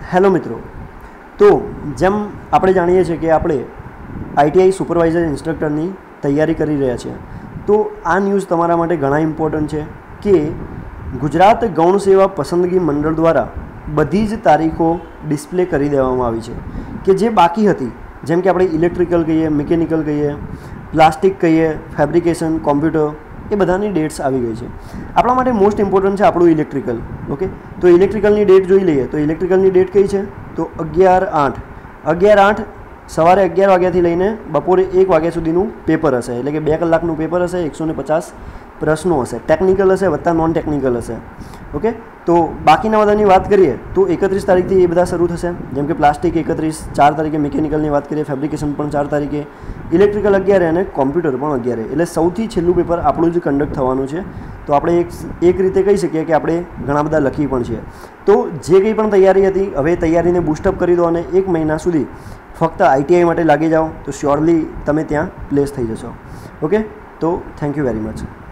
Hello મિત્રો, તો જેમ આપણે જાણીએ છીએ કે આપણે આઈટીઆઈ સુપરવાઇઝર ઇન્સ્ટ્રક્ટરની તૈયારી કરી રહ્યા છીએ, તો આ ન્યૂઝ તમારા માટે ઘણા ઇમ્પોર્ટન્ટ છે કે ગુજરાત ગૌણ સેવા પસંદગી મંડળ દ્વારા બધી જ તારીખો ડિસ્પ્લે કરી દેવામાં આવી છે કે જે બાકી હતી, જેમ કે આપણે ઇલેક્ટ્રિકલ કહીએ, મિકેનિકલ કહીએ, પ્લાસ્ટિક કહીએ, ફેબ્રિકેશન, કોમ્પ્યુટર, એ બધાની ડેટ્સ આવી ગઈ છે. આપણા માટે મોસ્ટ ઇમ્પોર્ટન્ટ છે આપણું ઇલેક્ટ્રિકલ. ઓકે, તો ઇલેક્ટ્રિકલની ડેટ જોઈ લઈએ. તો ઇલેક્ટ્રિકલની ડેટ કઈ છે? તો 11/8 સવારે 11 વાગ્યાથી લઈને બપોરે 1 વાગ્યા સુધીનું પેપર હશે, એટલે કે 2 કલાકનું પેપર હશે, 150 પ્રશ્નો હશે, ટેકનિકલ હશે વત્તા નોન ટેકનિકલ હશે. ઓકે, તો બાકીના બધાની વાત કરીએ તો 31 તારીખથી એ બધા શરૂ થશે, જેમ કે પ્લાસ્ટિક 31, 4 તારીખે મિકેનિકલની વાત કરીએ, ફેબ્રિકેશન પણ 4 તારીખે, ઇલેક્ટ્રિકલ 11 અને કોમ્પ્યુટર પણ 11. એટલે સૌથી છેલ્લું પેપર આપણું જ કન્ડક્ટ થવાનું છે. તો આપણે એક રીતે કહી શકીએ કે આપણે ઘણા બધા લખી પણ છીએ. તો જે કંઈ પણ તૈયારી હતી, હવે તૈયારીને બૂસ્ટઅપ કરી દો અને 1 મહિના સુધી ફક્ત આઈટીઆઈ માટે લાગી જાઓ, તો શ્યોરલી તમે ત્યાં પ્લેસ થઈ જશો. ઓકે, તો થેન્ક યુ વેરી મચ.